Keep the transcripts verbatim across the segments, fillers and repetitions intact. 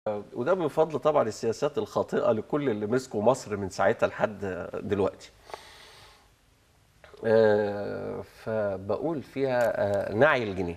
وده بفضل طبعا السياسات الخاطئة لكل اللي مسكوا مصر من ساعتها لحد دلوقتي. آه، فبقول فيها آه، نعي الجنيه،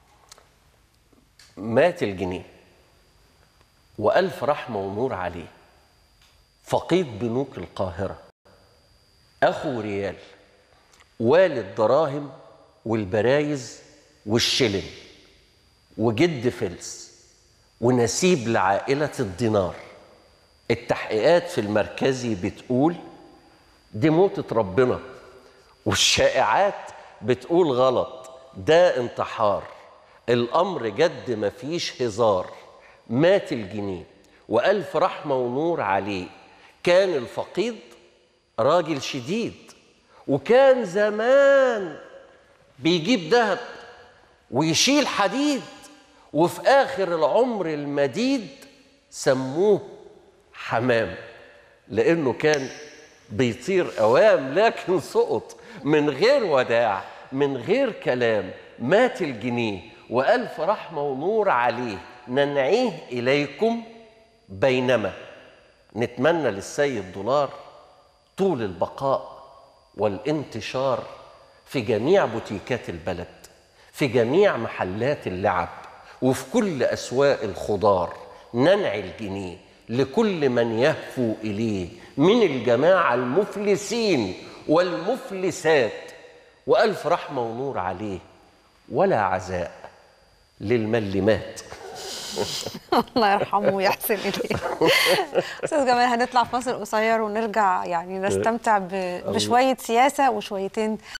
مات الجنيه وألف رحمة ونور عليه، فقيد بنوك القاهرة، أخو ريال، والد دراهم والبرايز والشلن، وجد فلس، ونسيب لعائلة الدينار. التحقيقات في المركزي بتقول دي موتة ربنا، والشائعات بتقول غلط، ده انتحار. الأمر جد مفيش هزار. مات الجنيه وألف رحمة ونور عليه. كان الفقيد راجل شديد، وكان زمان بيجيب ذهب ويشيل حديد، وفي آخر العمر المديد سموه حمام، لأنه كان بيطير أوام لكن سقط من غير وداع، من غير كلام. مات الجنيه وألف رحمة ونور عليه، ننعيه إليكم بينما نتمنى للسيد دولار طول البقاء والانتشار في جميع بوتيكات البلد، في جميع محلات اللعب، وفي كل أسواق الخضار. ننعي الجنيه لكل من يهفو إليه من الجماعة المفلسين والمفلسات، وألف رحمة ونور عليه، ولا عزاء للملمات. الله يرحمه ويحسن إليه. أستاذ جمال، هنطلع فاصل قصير ونرجع يعني نستمتع بشوية سياسة وشويتين